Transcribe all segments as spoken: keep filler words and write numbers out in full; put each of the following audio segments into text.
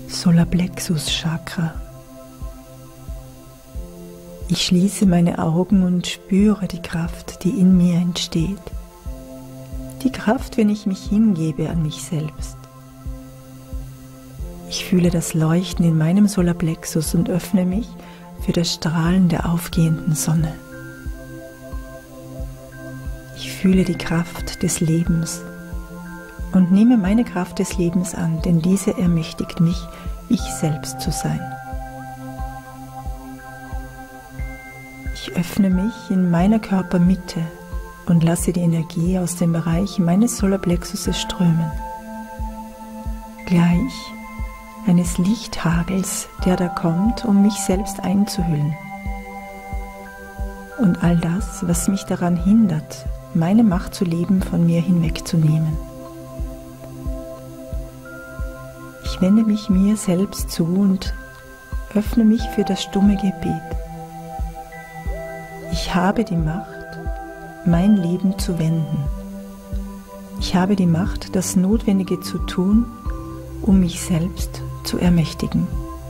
Solarplexus Chakra. Ich schließe meine Augen und spüre die Kraft, die in mir entsteht. Die Kraft, wenn ich mich hingebe an mich selbst. Ich fühle das Leuchten in meinem Solarplexus und öffne mich für das Strahlen der aufgehenden Sonne. Ich fühle die Kraft des Lebens und nehme meine Kraft des Lebens an, denn diese ermächtigt mich, ich selbst zu sein. Ich öffne mich in meiner Körpermitte und lasse die Energie aus dem Bereich meines Solarplexuses strömen. Gleich eines Lichthagels, der da kommt, um mich selbst einzuhüllen. Und all das, was mich daran hindert, meine Macht zu leben, von mir hinwegzunehmen. Ich wende mich mir selbst zu und öffne mich für das stumme Gebet. Ich habe die Macht, mein Leben zu wenden. Ich habe die Macht, das Notwendige zu tun, um mich selbst zu ermächtigen.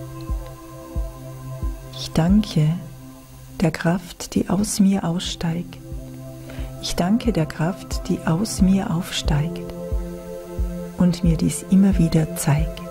Ich danke der Kraft, die aus mir aussteigt. Ich danke der Kraft, die aus mir aufsteigt und mir dies immer wieder zeigt.